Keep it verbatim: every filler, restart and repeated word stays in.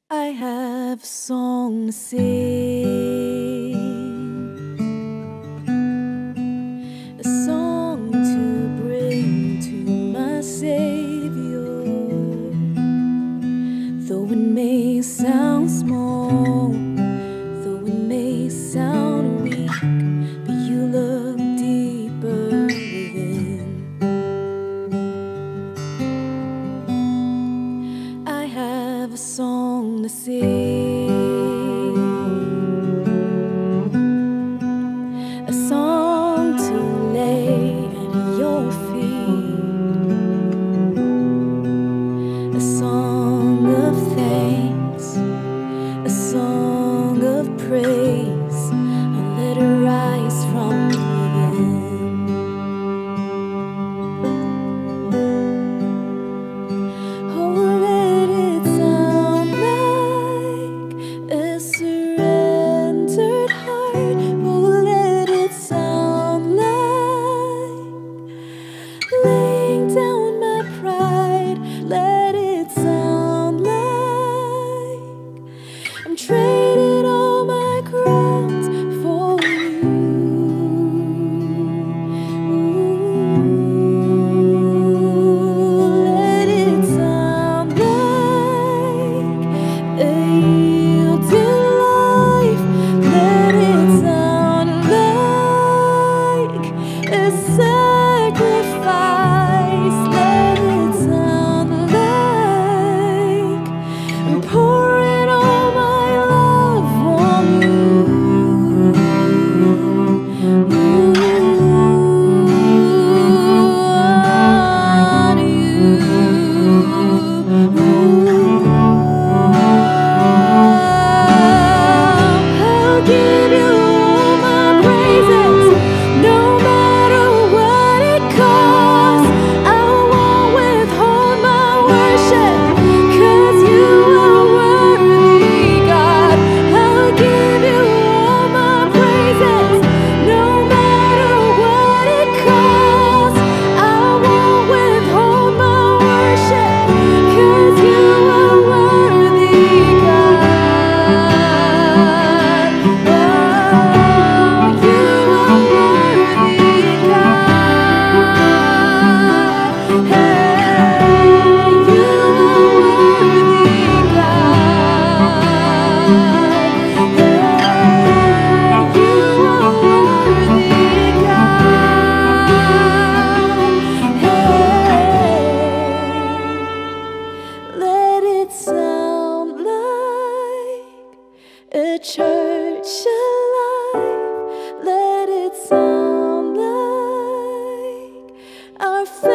I have a song to sing, a song to bring to my Savior. Though it may sound small, though it may sound weak, but you look deeper within. I have a song to sing, a song to lay at your feet, a song of thanks, a song of praise. I'll let it rise from within. Oh, let it sound like a surrendered heart. Oh, let it sound like laying down my pride. Let it sound like I'm trading all my crowns for you. Ooh, let it sound like a yielded life. Let it sound like a sacrifice. Let it sound like I'm pouring all my love on you. Ooh, on you. Ooh, I'll give you all my praises, no matter what it costs. I won't withhold my worship, 'cause you are worthy, God. I'll give you all my praises, no matter what it costs. I won't withhold my worship, 'cause you are worthy, God. Oh, you are worthy, God. Hey, you are worthy, God. Hey, you are worthy, God. Hey, let it sound like a church alive. Let it sound like our